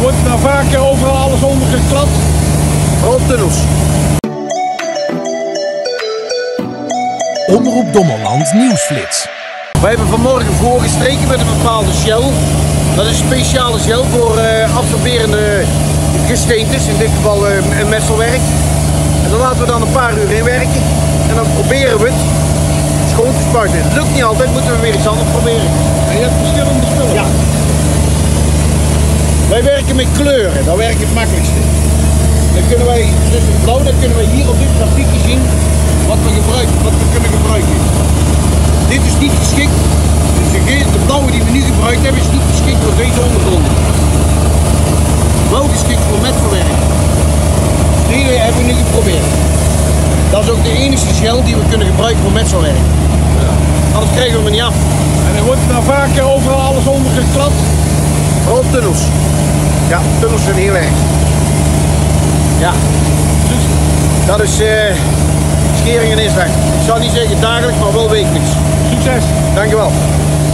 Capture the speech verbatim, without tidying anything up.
wordt nou vaak overal alles ondergeklad. Vooral tunnels. Omroep Dommerland Nieuwsflits. We hebben vanmorgen voorgestreken met een bepaalde shell. Dat is een speciale shell voor uh, absorberende gesteentes, in dit geval uh, een messelwerk. En dan laten we dan een paar uur in werken. En dan proberen we het schoon te spuiten. Het lukt niet altijd, moeten we weer iets anders proberen. En je hebt verschillende spullen? Ja. Wij werken met kleuren, dat werkt het makkelijkste. Dan kunnen wij, dus het blauw, dan kunnen wij hier op dit grafiekje zien wat we gebruiken, wat we kunnen gebruiken. Dit is niet geschikt, dus de, de blauwe die we nu gebruikt hebben is niet geschikt voor deze ondergronden. Blauw geschikt voor metselwerk. Die hebben we nu geprobeerd. Dat is ook de enige shell die we kunnen gebruiken voor metselwerk. Ja. Anders krijgen we hem niet af. En er wordt nou vaak overal alles ondergeklad. Vooral tunnels. Ja, tunnels zijn heel erg. Ja, dus dat is uh, Scheringen is weg. Ik zou niet zeggen dagelijks, maar wel wekelijks. Succes! Dankjewel.